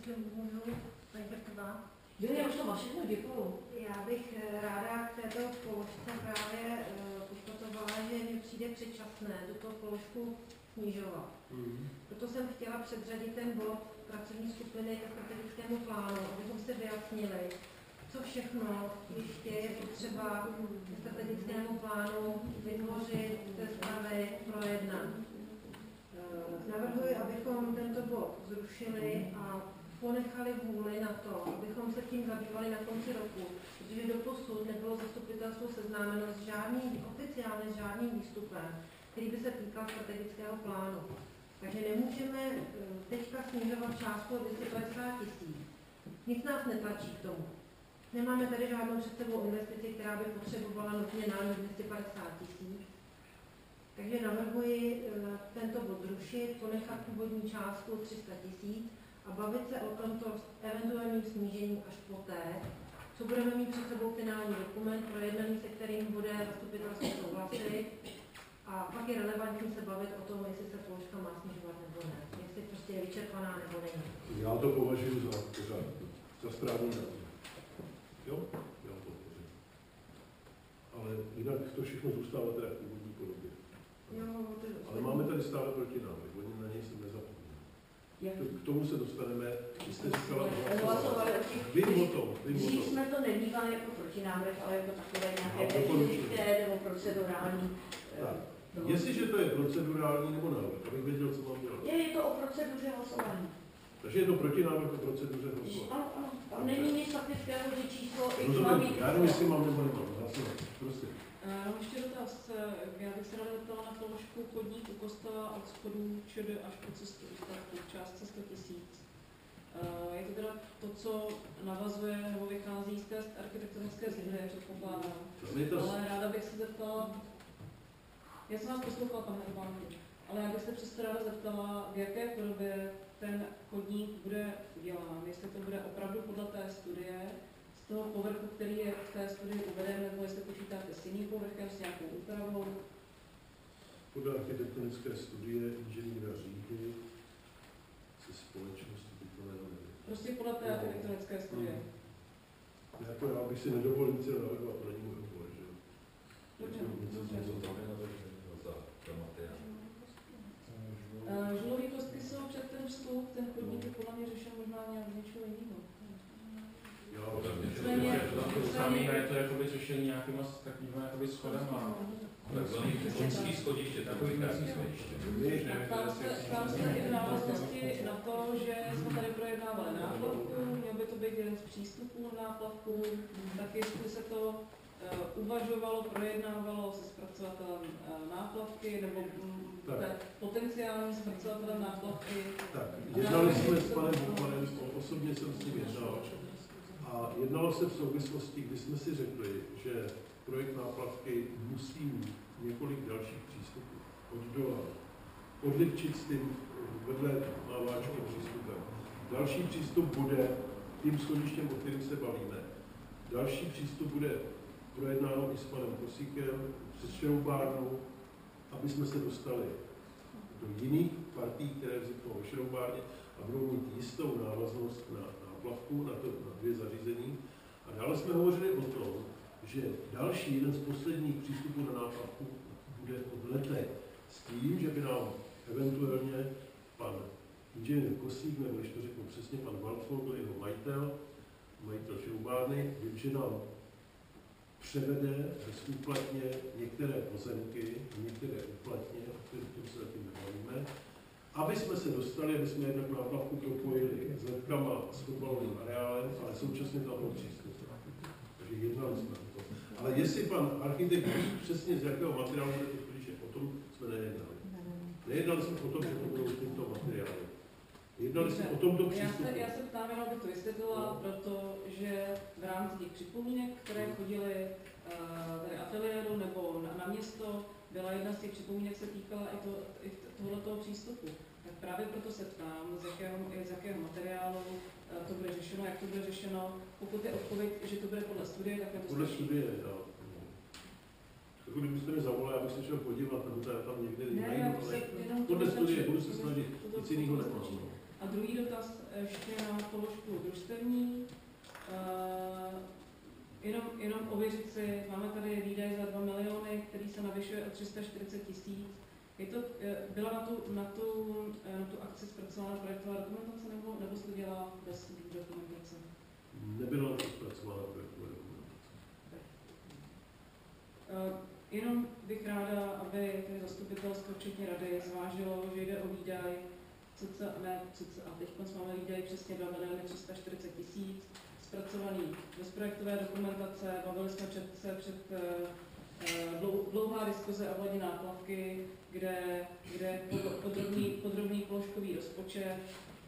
Já už to máš všechno, děkuju. Já bych ráda k této položce právě konstatovala, že mi přijde předčasné tuto položku snižovat. Proto jsem chtěla předřadit ten bod pracovní skupiny ke strategickému plánu, abychom si vyjasnili, co všechno ještě je potřeba ke strategickému plánu vytvořit, sestavit, projednat. Navrhuji, abychom tento bod zrušili a ponechali vůli na to, abychom se tím zabývali na konci roku, protože doposud nebylo zastupitelstvo seznámeno s oficiálně s žádným výstupem, který by se týkal strategického plánu. Takže nemůžeme teďka snižovat částku o 250 000. Nic nás netlačí k tomu. Nemáme tady žádnou před sebou investici, která by potřebovala nutně námi 250 000. Takže navrhuji tento bod zrušit, ponechat původní částku 300 000 a bavit se o tomto eventuálním snížení až poté, co budeme mít před sebou finální dokument projednaný, se kterým bude zastupitelstvo souhlasit. A pak je relevantní se bavit o tom, jestli se položka má snižovat nebo ne. Jestli prostě je vyčerpaná nebo není. Já to považuji za správný názor. Jo? Já to podpořím. Ale jinak to všechno zůstává teda v původní podobě. Ale máme tady stále protinávrh, oni na něj se nezapomínají. K tomu se dostaneme, když jste říkala, vím o tom. Dřív jsme to nevnímali jako protinávrh, ale jako takové nějaké technické nebo procedurální. Jestliže to je procedurální nebo návrh, abych věděl, co mám dělat. Je to o proceduře hlasování. Takže je to protinávrh o proceduře hlasování. Ano. Tam není nic faktického, že číslo X má být. Já nevím, jestli mám nebo nemám. Prosím. Ještě dotaz. Já bych se ráda zeptala na položku chodník u kostela od schodů ČD až po cestu do startu v částce 100 000. co navazuje nebo vychází z té architektonické studie, předpokládám. Tam je ta Ale ráda bych se zeptala, já jsem vás poslouchala, pane Urbánku, ale já bych se přesto ráda zeptala, v jaké podobě ten chodník bude udělán, jestli to bude opravdu podle té studie, z toho povrchu, který je v té studii uveden, nebo jestli počítáte s jiným povrchem, s nějakou úpravou. podle architektonické studie inženýra Řídy se společností bytového. Prostě podle té architektonické studie. Jako já bych si nedovolil nic navrhovat, to není můj obor, že jo. Dobře, Něco dobře. z toho. Žulový kostky jsou před ten vstup, ten chodník je podle mě řešen možná nějak něčeho jiného. Nicméně je to jakoby řešení nějakýma takovýma jakoby schodama. Takzvaný kuchyňský schodiště, takový krásný schodiště. Tam se i v návaznosti na to, že jsme tady projednávali náplavku, měl by to být jeden z přístupů na náplavku, tak jestli se to uvažovalo, projednávalo se zpracovatelem náplavky nebo potenciálním zpracovatelem náplavky. Tak, jednali jsme s panem Bukmanem, osobně jsem s ním jednal. A jednalo se v souvislosti, kdy jsme si řekli, že projekt náplavky musí mít několik dalších přístupů. Od dola, odlipčit s tím vedle máváčky přístupem. Další přístup bude tím schodištěm, o kterým se bavíme. Další přístup bude projednáno i s panem Kosíkem, přes šroubárnu, aby jsme se dostali do jiných partí, které vzniknou ve šroubárně a budou mít jistou návaznost na náplavku, na dvě zařízení. A dále jsme hovořili o tom, že další jeden z posledních přístupů na náplavku bude od letek s tím, že by nám eventuálně pan inženýr Kosík, nebo když to řeknu přesně, pan Waldvogel, jeho majitel šroubárny, že nám převede bezúplatně některé pozemky, některé úplatně, o kterých se zatím nebavíme, aby jsme se dostali, aby jsme jednak náplavku propojili s ledkama, s fotbalovým areálem, ale současně tam byl přístup. Takže jednali jsme o tom. Ale jestli pan architekt ví přesně z jakého materiálu bude to klíče, o tom jsme nejednali. Nejednali jsme o tom, že to budou tyto materiály. Jednali jsme o tomto přístupu. Já se ptám, jenom by to vysvětlila, protože v rámci těch připomínek, které chodily tady ateliéru nebo na město, byla jedna z těch připomínek se týkala i tohoto přístupu. Tak právě proto se ptám, z jakého materiálu to bude řešeno, jak to bude řešeno. Pokud je odpověď, že to bude podle studie, tak to podle studie, jo. Tak kdybyste mě zavolali, abych se šel podívat, nebo tam někde najdu, ale podle studie budu se snažit, nic jiného nemám. A druhý dotaz ještě na položku družstevní. Jenom ověřit si, máme tady výdaj za 2 miliony, který se navyšuje o 340 000. Byla na tu akci zpracována projektová dokumentace, nebo se to dělá bez dokumentace? Nebyla na to zpracována projektová dokumentace. Jenom bych ráda, aby zastupitelstvo, včetně rady, zvážilo, že jde o výdaj, a teď máme výdaj přesně 2 340 000, zpracovaný bez projektové dokumentace, bavili jsme před dlouhá diskuze ohledně náplavky, kde podrobný položkový rozpočet.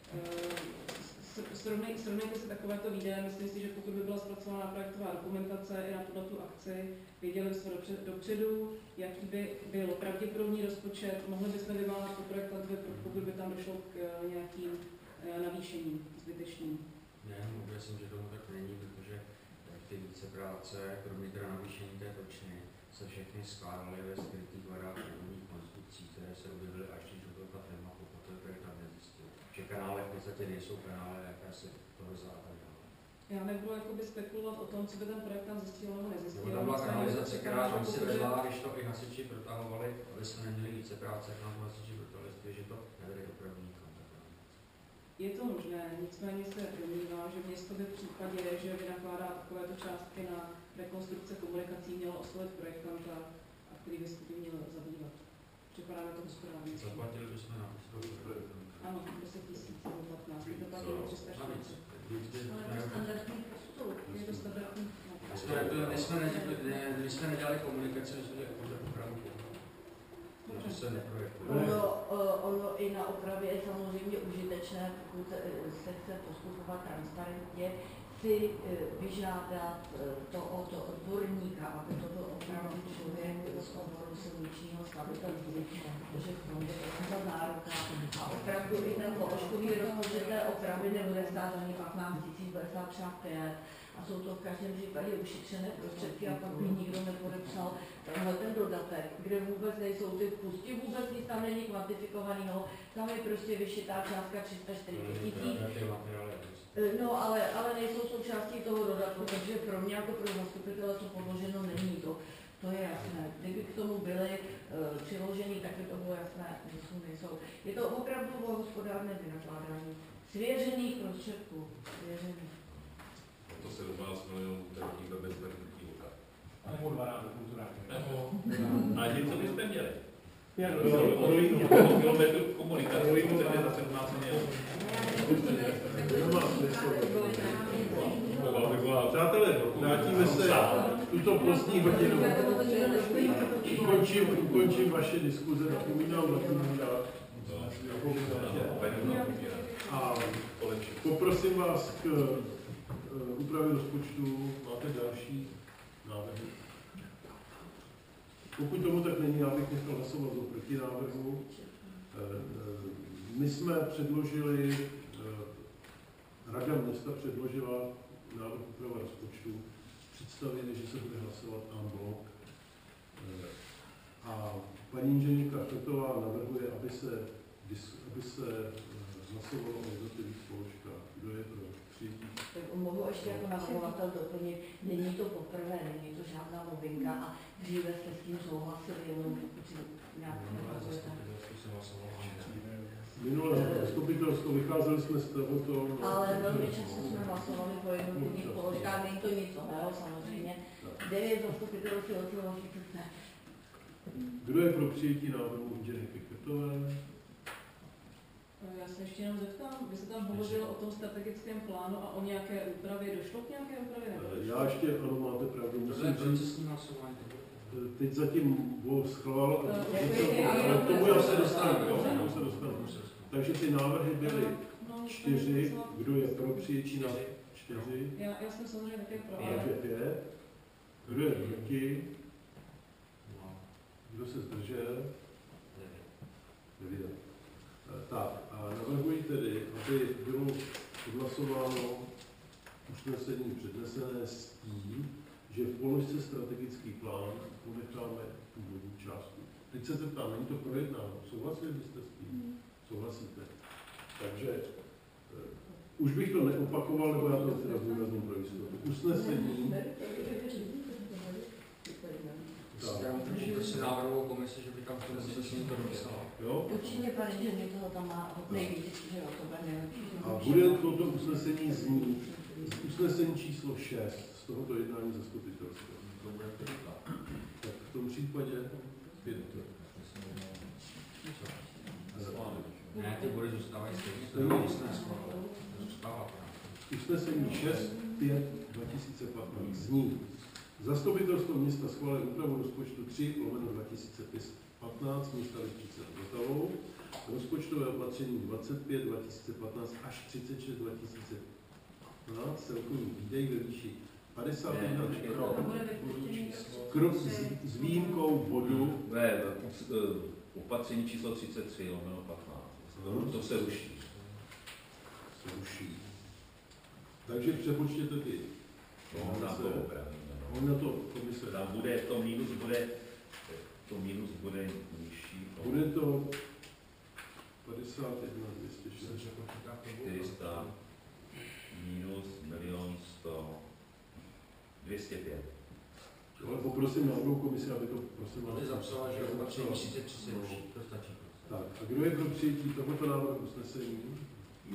Srovnejte si takovéto výdaje, myslím si, že pokud by byla zpracována projektová dokumentace i na tuto akci, věděli bychom dopředu, jaký by byl pravděpodobný rozpočet, mohli bychom vymáhat po projektantovi, pokud by tam došlo k nějakým navýšením zbytečným. Ne, já jsem, že tomu tak není, protože ty vícepráce, kromě teda navýšení té točny, se všechny skládaly ve skrytých variabilních konstrukcí, které se objevily až když do ta firma, pokud to projektant nezjistil. Že kanály v podstatě nejsou kanály, jaké se toho západá. Já nebudu jakoby spekulovat o tom, co by ten projektant zjistil nebo nezjistil. Tam byla kanalizace, která tam si vedla, když to i hasiči protahovali, aby jsme neměli více práce, jak nám to hasiči protahovali, že to nevede do první kontakt. Je to možné, nicméně se domnívá, že město by v případě, že vynakládá takovéto částky na rekonstrukce komunikací, mělo oslovit projektanta, a který by se tím měl zabývat. Připadá mi to hospodárně. Zaplatili bychom na projektanta. Ano, 10 000 nebo 15 000, zaplatili 340. Ale standardní postup. Je to standardní. My jsme nedělali komunikaci, my jsme dělali opravu. se neprojektuje. Ono i na opravě je samozřejmě užitečné, pokud se chce postupovat transparentně, si vyžádat to od odborníka, aby to byl opravdu člověk z oboru silničního stavitelství, protože v tom je ta záruka. A opravdu i ten položkový rozpočet té opravy nebude stát ani 15 000, bude stát třeba 5. A jsou to v každém případě ušetřené prostředky a pak by nikdo nepodepsal tenhle ten dodatek, kde vůbec nejsou ty vpusty, vůbec nic tam není kvantifikovaného, tam je prostě vyšitá částka 340 000. No, ale nejsou součástí toho dodatku, takže pro mě jako pro zastupitele to podloženo není, to je jasné. Kdyby k tomu byly přiložení, tak by to bylo jasné, že nejsou. Je to opravdu o hospodárné vynakládání svěřených prostředků. Svěřených. To 17 milionů trpíme bez vrhnutí oka. A nebo 12 kulturálně. A něco byste měli? Kilometru komunikace, za 17 milionů. Přátelé, vrátíme se tuto pozdní hodinu. Ukončím vaše diskuze, napomínám. A poprosím vás k úpravě rozpočtu. Máte další návrhy? Pokud tomu tak není, já bych nechal hlasovat o protinávrhu. My jsme předložili, Rada města předložila návrh úprava rozpočtu, představili, že se bude hlasovat en bloc. A paní inženýrka Šletová navrhuje, aby se hlasovalo o jednotlivých položkách. Kdo je pro přijetí? Tak mohu ještě jako navrhovatel doplnit, není to poprvé, není to žádná novinka a dříve jste s tím souhlasili, jenom pokud si nějak nepracujete. Minulé zastupitelstvo, vycházeli jsme z tohoto. Ale velmi často jsme hlasovali po jednotlivých položkách, není to nic nového samozřejmě. 9 zastupitelství odsouhlasíte se. Kdo je pro přijetí návrhu inženýrky Krtové? Já se ještě jenom zeptám, vy jste tam hovořil o tom strategickém plánu a o nějaké úpravě. Došlo k nějaké úpravě? Já ještě, ano, máte pravdu, musím říct, teď zatím bylo schvál, ale k tomu já se dostanu. Takže ty návrhy byly 4, kdo je pro přijetí na 4? Já jsem samozřejmě také pro. Takže 5. Kdo je proti? Kdo se zdržel? 9. Tak, a navrhuji tedy, aby bylo odhlasováno usnesení přednesené s tím, že v položce strategický plán ponecháme původní částku. Teď se zeptám, není to projednáno. Souhlasili byste s tím? Souhlasíte. Takže už bych to neopakoval, nebo já to teda zdůrazním pro jistotu. Usnesení. Držíte si návrhovou komisi, že by tam to usnesení to dopsala. Určitě, pane, že mě toho tam má nejvíc, že o to bude. A bude toto usnesení znít usnesení číslo 6 z tohoto jednání zastupitelstva. Tak v tom případě ne, ty body zůstávají stejně. Usnesení 6/5/2015 zní: Zastupitelstvo města schválilo úpravu rozpočtu 3/2015 města Lipčice nad Vltavou, rozpočtové opatření 25 2015 až 36 2015, celkový výdej ve výši 51 krok s výjimkou bodu. Opatření číslo 33/15. To se ruší. Takže přepočtěte ty. On na to komise. Tam bude, to minus bude nižší. Bude to 51 206 400 minus 1 100 205. Ale poprosím návrhu komisi, aby to prosím vás zapsala, že opatření 33 se ruší, to stačí. Tak, a kdo je pro přijetí tohoto návrhu usnesení?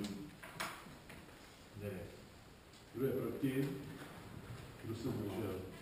9. Kdo je proti? Kdo se zdržel?